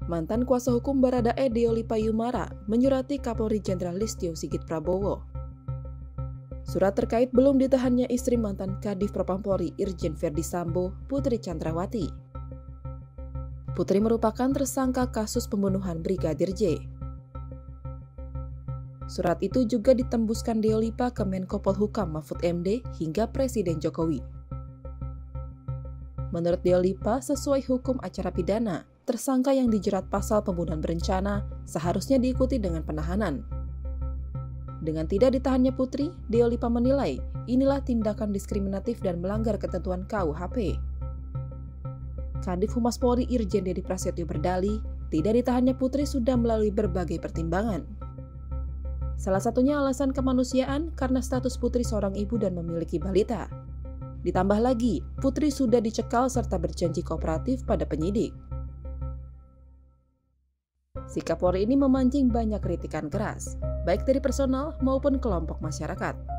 Mantan kuasa hukum Baradae Deoli Payumara menyurati Kapolri Jenderal Listio Sigit Prabowo. Surat terkait belum ditahannya istri mantan Kadif Propampolri Irjen Verdi Sambo, Putri Chandrawati. Putri merupakan tersangka kasus pembunuhan Brigadir J. Surat itu juga ditembuskan Deolipa ke Menko Polhukam Mahfud MD hingga Presiden Jokowi. Menurut Deolipa, sesuai hukum acara pidana, tersangka yang dijerat pasal pembunuhan berencana seharusnya diikuti dengan penahanan. Dengan tidak ditahannya Putri, Deolipa menilai inilah tindakan diskriminatif dan melanggar ketentuan KUHP. Kadif Humas Polri Irjen Dedi Prasetyo berdalih, tidak ditahannya Putri sudah melalui berbagai pertimbangan. Salah satunya alasan kemanusiaan karena status Putri seorang ibu dan memiliki balita. Ditambah lagi, Putri sudah dicekal serta berjanji kooperatif pada penyidik. Sikap Polri ini memancing banyak kritikan keras, baik dari personal maupun kelompok masyarakat.